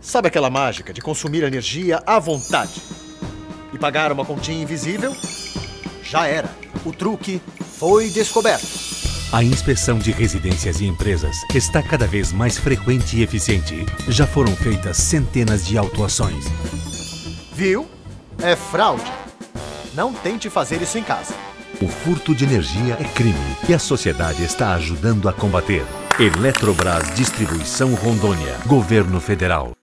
Sabe aquela mágica de consumir energia à vontade e pagar uma continha invisível? Já era. O truque foi descoberto. A inspeção de residências e empresas está cada vez mais frequente e eficiente. Já foram feitas centenas de autuações. Viu? É fraude. Não tente fazer isso em casa. O furto de energia é crime e a sociedade está ajudando a combater. Eletrobras Distribuição Rondônia, Governo Federal.